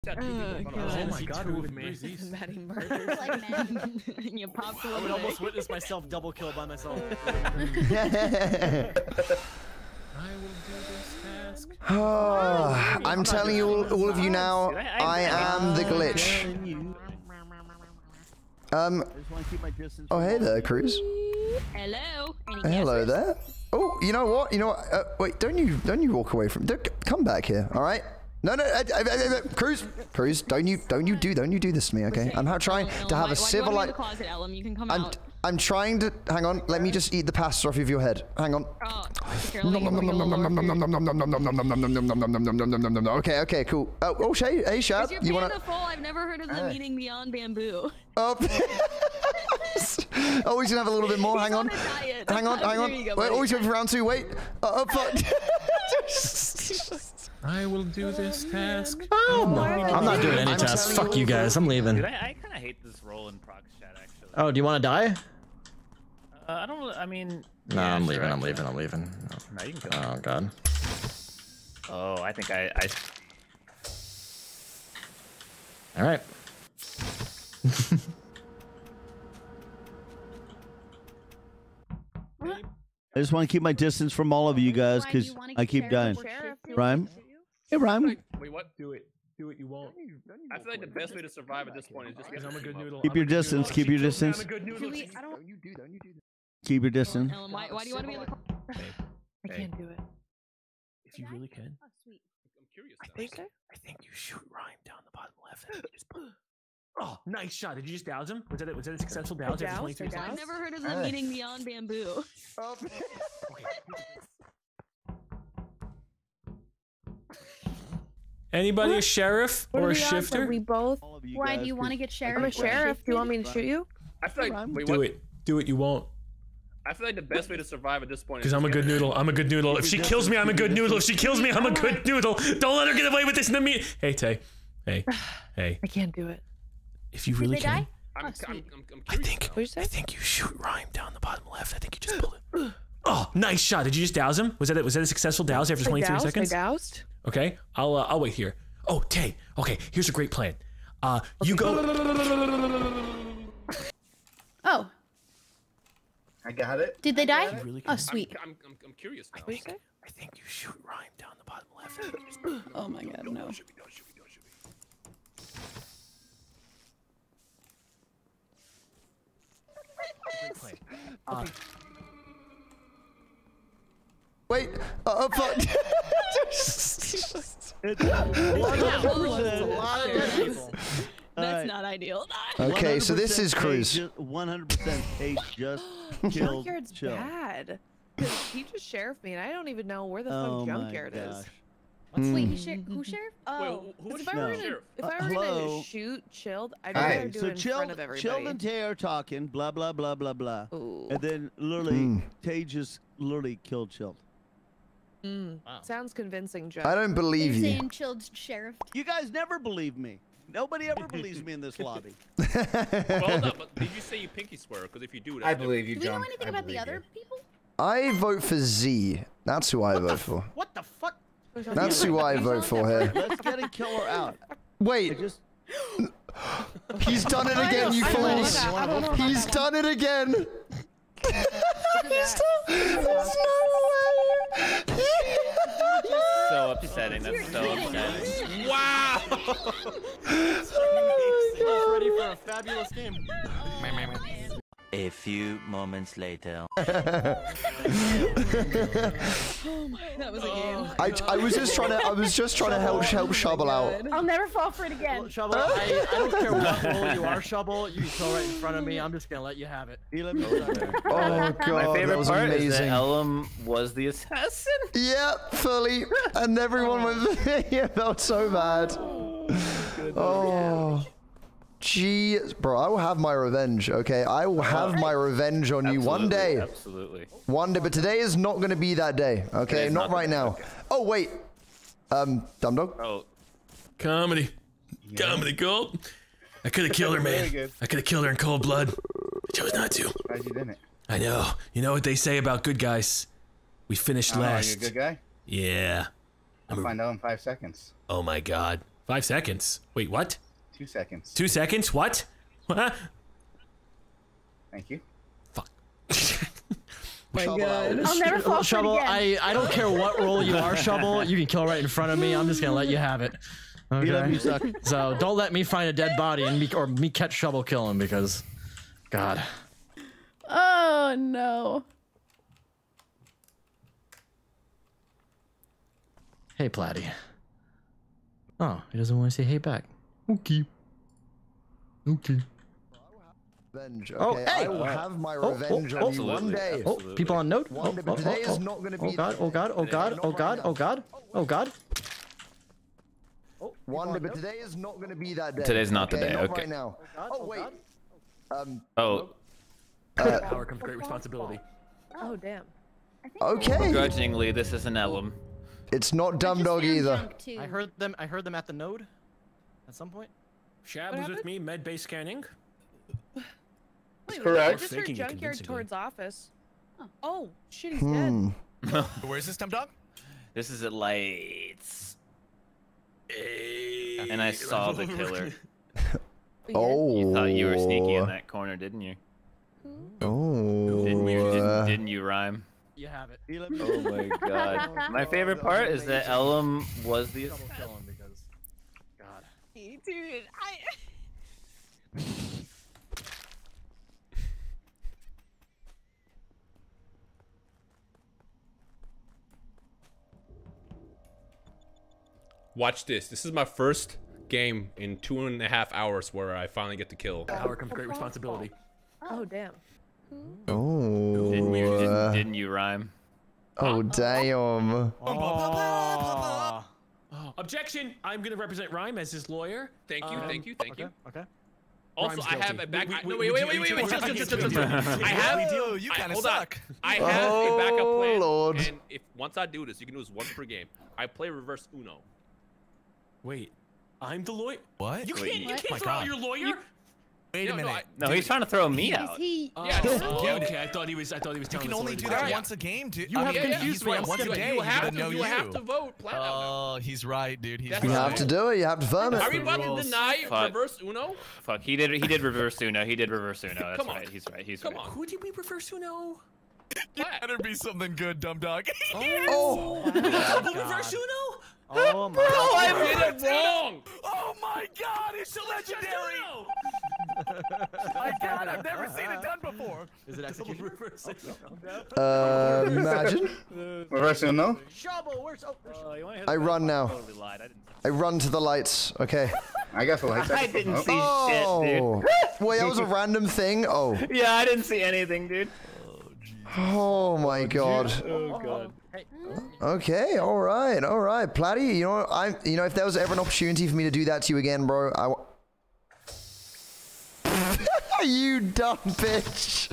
Oh my god, with me. Maddie murders. You popped I would almost witness myself double kill by myself. I will do this task. Oh, I'm telling you all of you now, I am the glitch. Oh, hey there, Cruz. Hello. Hello there. Oh, you know what? You know what? Wait, don't you walk away from? Come back here, all right? No, Cruz, don't you do this to me, okay? I'm trying to have a civilized. I'm trying to hang on. Let me just eat the pasta off of your head. Hang on. Okay, cool. Oh, hey, Shab, you wanna? I've never heard of them eating beyond bamboo. Oh, oh, we should have a little bit more. Hang on. Hang on. Wait, always going for round 2. Wait. Fuck. I will do this task. Oh, no. I'm not doing any tasks. Fuck you guys. I'm leaving. Dude, I kind of hate this role in prox chat, actually. Oh, do you want to die? I don't. I mean. No, yeah, I'm sure, leaving. I'm leaving. I'm leaving. No, you can kill me. Oh god. Oh, I think I. All right. I just want to keep my distance from all of you guys because I keep dying. Rhyme? Hey, Rhyme. Wait, what? Do it. Do it. You won't. I feel like the best way to survive at this point is just because I'm a good noodle. Keep your distance. Keep your distance. I'm a good noodle. Don't you do Keep your distance. Why do you want to be in the car? I can't do it. If you really can. I'm curious. I think you shoot Rhyme down the bottom left. And just oh, nice shot. Did you just douse him? Was that a successful douse? I've never heard of them eating beyond bamboo. Okay. Anybody a sheriff or a shifter? We both. Why do you want to get sheriff? I'm a sheriff. Do you want me to shoot you? I feel like. Wait, do it. Do it. You won't. I feel like the best way to survive at this point is because I'm a good noodle. I'm a good noodle. If she kills me, I'm a good noodle. If she kills me, I'm a good noodle. Don't let her get away with this in the meet. Hey, Tay. Hey. I can't do it. If you really can. I'm I think you shoot Rhyme down the bottom left. I think you just pulled it. Oh, nice shot. Did you just douse him? Was that a successful douse after 23 seconds? I doused. Okay. I'll wait here. Oh, Tay. Okay, here's a great plan. You go. Oh. I got it. Did they die? Really oh, sweet. I'm curious now. I think you shoot Rhyme down the bottom left. Oh my god, no. Great plan. Wait. Fuck. That's not ideal. Okay, so this is Cruz. 100% Tate just killed Junkyard's Chill. bad. He just sheriffed me, and I don't even know where the fuck Junkyard is. Wait, who sheriff? Oh. Wait, If I were gonna shoot Chilled, I'd rather do it in front of everybody. Chilled and Tay are talking, blah, blah, blah, blah, blah. Ooh. And then literally, Tay just literally killed Chilled. Wow. Sounds convincing, Joe. I don't believe you. Saying Chilled sheriff. You guys never believe me. Nobody ever believes me in this lobby. Well, hold up, but did you say you pinky swear? Because if you do, I believe you, Do we John. know anything about the other people? I vote for Z. That's who I vote for. What the fuck? That's who I vote for here. Let's get a killer out. Wait. He's done it again, you fools. He's done it again. There's no way. So upsetting. That's so upsetting. Wow. Ready for a fabulous game. A few moments later. Oh my, that was a game. I was just trying to help Shubble out. I'll never fall for it again. Shubble, I don't care what role you are, Shubble. You kill right in front of me. I'm just gonna let you have it. Oh My god, favorite that was part amazing. is that Ellum was the assassin. Yep, fully, and everyone was. It felt so bad. Oh. Gee, bro, I will have my revenge, okay? I will have my revenge on you one day. Absolutely. One day, but today is not going to be that day, okay? Not right now. Okay. Oh, wait. Dumbdog? Oh. Comedy. Yeah. Comedy gold. I could have killed her, man. I could have killed her in cold blood. I chose not to. Surprised you didn't. I know. You know what they say about good guys? We finished last. You're a good guy? Yeah. I'll find out in 5 seconds. Oh my god. 5 seconds. Wait, what? 2 seconds. 2 seconds? What? What? Thank you. Fuck. My God. I'll never fall for it Shubble, again. I don't care what role you are, Shubble. You can kill right in front of me. I'm just gonna let you have it. Okay. You suck. So don't let me find a dead body and me catch Shubble kill him because, God. Oh no. Hey, Platty. Oh, he doesn't want to say hey back. Okay. Okay. Revenge. Oh, Okay, hey! I will have my revenge on you one day. Oh, people on note. One day, but today is not going to be. Oh God! Oh God! Oh God! Oh God! Oh God! Oh God! One day, but today is not going to be that day. Today's not the day, Not okay. right now. Oh wait. Oh, Power comes great responsibility. Oh damn. Okay. begrudgingly, this is an Ellum. It's not Dumbdog either. I heard them at the node. At some point. Shab was with me, med base scanning. Wait, correct. I just heard Faking it junkyard convincingly. towards office. Oh shit, he's dead. Where's this Dumbdog? This is at lights. And I saw the killer. Oh. You thought you were sneaky in that corner, didn't you? Oh. Didn't you, Rhyme? You have it. Oh my God. My favorite part is that Ellum was the. Kill him because, God. Dude, Watch this. This is my first game in 2.5 hours where I finally get to kill. Power comes great responsibility. Oh damn. Oh. Didn't you, Rhyme? Oh damn. Oh. Objection! I'm gonna represent Rhyme as his lawyer. Thank you, thank you, thank you. Okay. Also, Rhyme's I have guilty. a back. We- No, we- wait. we- we- I have. You kind of Hold on. suck. I have a backup plan. Lord. And if once I do this, you can do this once per game. I play reverse Uno. Wait, I'm the lawyer? What? You can't, you My can't throw out God. your lawyer? Wait a minute. No, he's trying to throw me Is out. he? Yeah, Okay, I thought he was You telling can us only to do do that Yeah. once a game, dude. You have confused he's me. right. I'm Once a skipping. day, You have gotta know to. You have to vote. Plan out. Oh, he's right, dude. He's That's You right. have to do it. You have to firm Are it. we about to rules. deny Fuck. reverse Uno? Fuck, he did reverse Uno. He did reverse Uno. That's Come on. right. He's right. He's Come right. on. Who did we reverse to know? You better be something good, Dumbdog. Oh. Double reverse Uno? Oh my Bro, I God. did it wrong. Oh my God, it's legendary. My God, I've never seen it done before. Is it execution? Imagine. Reverse Uno. Shubble, where's I run now. Totally lied. I didn't. I run to the lights. Okay. I guess we'll I didn't see Oh. shit, Wait, that was a random thing. Oh. dude. Yeah, I didn't see anything, dude. Oh my God. Oh God. Okay. All right. All right. Platty, you know, if there was ever an opportunity for me to do that to you again, bro, you dumb bitch.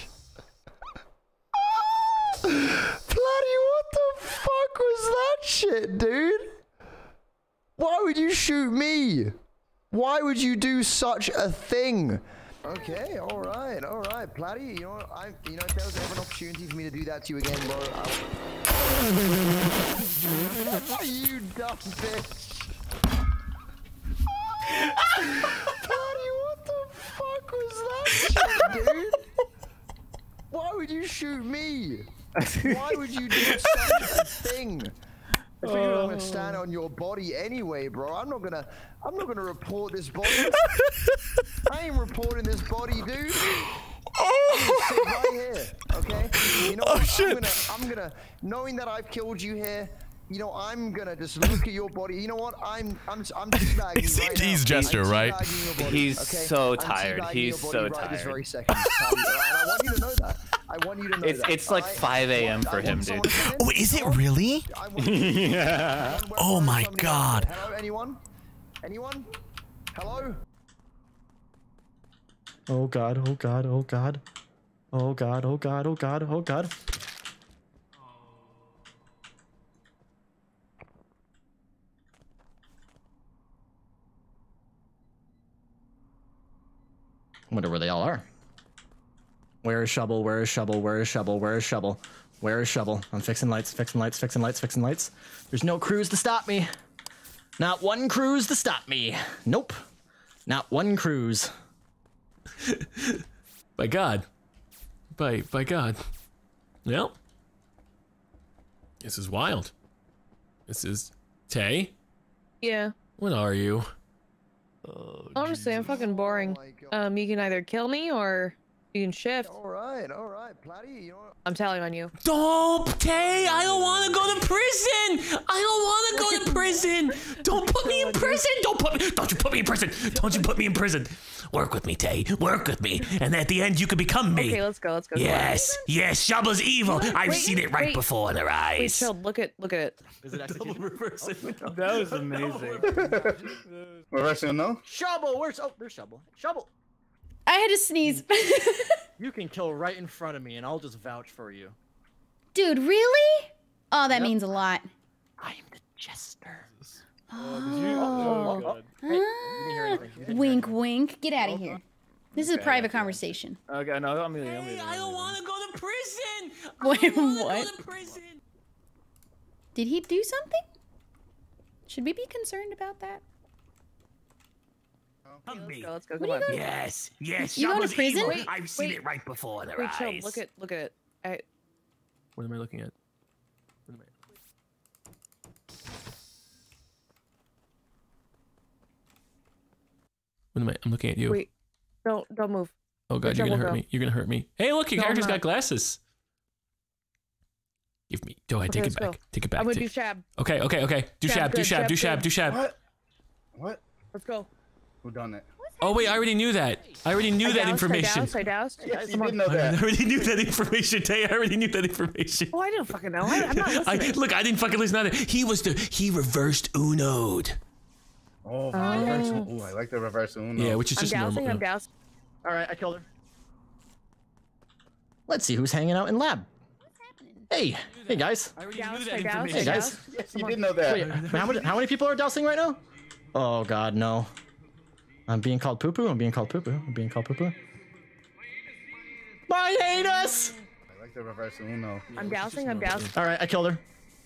Platty, what the fuck was that shit, dude? Why would you shoot me? Why would you do such a thing? Okay, all right, Platty. You know, if there was ever an opportunity for me to do that to you again, bro, you dumb bitch. Platty, what the fuck was that shit, dude? Why would you shoot me? Why would you do such a thing? I figured I'm gonna stand on your body anyway, bro. I'm not gonna report this body. I ain't reporting this body, dude. I'm gonna sit right here, okay? You know what? I'm gonna, knowing that I've killed you here, you know, I'm gonna just look at your body. You know what? I'm teabagging you He's right now. Jester, I'm right? teabagging your body, He's okay? so I'm tired. teabagging He's your so body right this tired. very second. And I want you to know that. I want you to know that. It's like 5 a.m. for him, dude. Oh, is it really? Yeah. Oh my God. Hello, anyone? Anyone? Hello? Oh God, oh God, oh God. Oh God, oh God, oh God, oh God. I wonder where they all are. Where is Shubble? Where is Shubble? Where is Shubble? Where is Shubble? Where is Shubble? I'm fixing lights, fixing lights, fixing lights, fixing lights. There's no crews to stop me. Not one cruise to stop me. Nope. Not one cruise. By God. By God. Well. This is wild. This is Tay. Yeah. What are you? Honestly, I'm fucking boring. You can either kill me or you can shift. All right, Platty. You know what? I'm telling on you. Don't, Tay! I don't want to go to prison! I don't want to go to prison! Don't put me in prison! Don't you put me in prison! Don't you put me in prison! Work with me, Tay. Work with me. And at the end, you can become me. Okay, let's go. Yes, yes, Shubble's evil. I've seen it right before in her eyes. Wait, Chilled, look at it. Is it actually That was amazing. Reversing no? Shubble, there's Shubble. Shubble. I had to sneeze. You can kill right in front of me, and I'll just vouch for you. Dude, really? Oh, that means a lot. I am the Jester. Oh. God. Hey, you didn't hear anything. Wink, wink. Get out of here. This is a private conversation. Okay, no, I'm leaving. I don't want to go to prison. Wait, what? Go to prison. Did he do something? Should we be concerned about that? Okay, let's go. What are you going? Yes, yes. You going to prison? Evil. I've seen it right before in her Wait, eyes. Chilled, look at it. What am I looking at? I'm looking at you. Wait, don't move. Oh God, you're gonna hurt me. You're gonna hurt me. Hey, look, your character's got glasses. Give me. Go ahead, take it back. Take it back. I'm gonna do Shab. Okay. Do Shab. Do Shab. What? Let's go. Who done it? Oh wait, I already knew that. I already knew that information. I doused. Yes, you did know that. I already knew that information, Tay. I already knew that information. Oh, I didn't fucking know. I'm not listening. Look, I didn't fucking listen either. He reversed Uno'd. Oh, reverse. Ooh, I like the reverse Uno. Yeah, which is just normal. I'm doused. All right, I killed her. Let's see who's hanging out in lab. Hey guys. I already knew that Hey, information. guys. Yes, you did know that. Wait, how many people are dousing right now? Oh God, no. I'm being called poo-poo. I'm being called poo-poo. My anus! I like the reverse Uno. I'm dousing. All right, I killed her.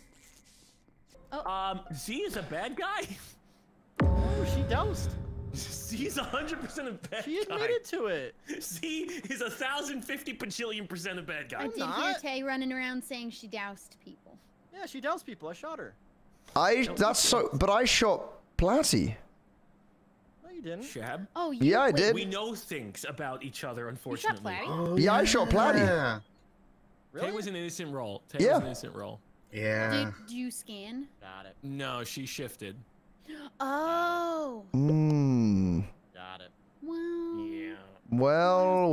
Z is a bad guy. Oh, she doused. Z's 100% a bad guy. She admitted to it. Z is 1,050 bajillion% a bad guy. I did hear Tay running around saying she doused people. Yeah, she doused people. I shot her. But I shot Platty. No, you didn't. Shab? Oh, you. Yeah, I did. We know things about each other, unfortunately. Platty? Yeah, I shot Platty. Yeah. Tay was an innocent role. Yeah. Did you scan? Got it. No, she shifted. Oh. Got it. Well. Yeah. Well.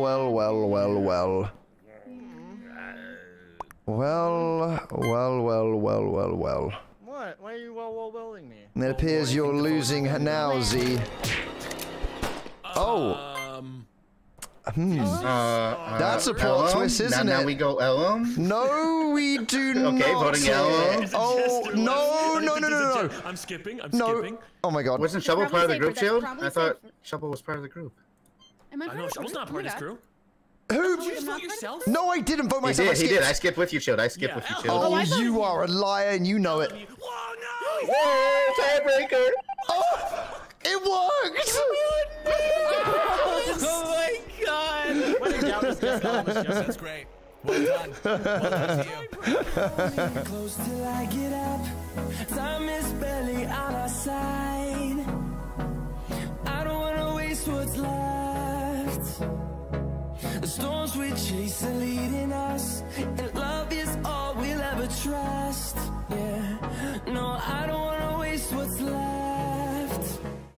What? Why are you well-willing me? It appears you're losing now, Z. Oh. That's a plot twist, isn't it? Now we go Ellum? No, we do not. Okay, voting Ellum. Oh, no. I'm skipping. Oh my God. Wasn't Shubble part of the group, Chilled? I thought Shubble was part of the group. Am I No, Shubble's not part of this crew. Who? Did you just vote yourself? No, I didn't vote myself. He did. I skipped with you, Chilled. I skipped with you, Chilled. Oh, you are a liar and you know it. Whoa, no! Whoa, tiebreaker! Oh, it worked! Oh my God! What a doubt is this That's great. Well done. Well done to you. Close till I get up. Time is barely on our side. I don't wanna waste what's left. The storms we chase are leading us, and love is all we'll ever try.